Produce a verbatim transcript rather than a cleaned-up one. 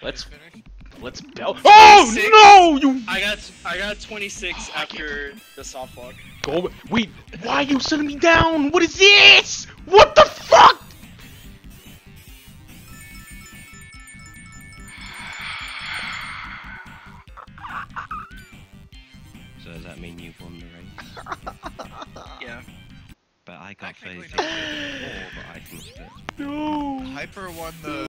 Let's let's bell. Oh no! You. I got I got twenty-six after the softball. Go. Wait. Why are you sending me down? What is this? What the fuck? So does that mean you've won the race? Yeah. But I got thirty-six before, but I finished it. No. Hyper won the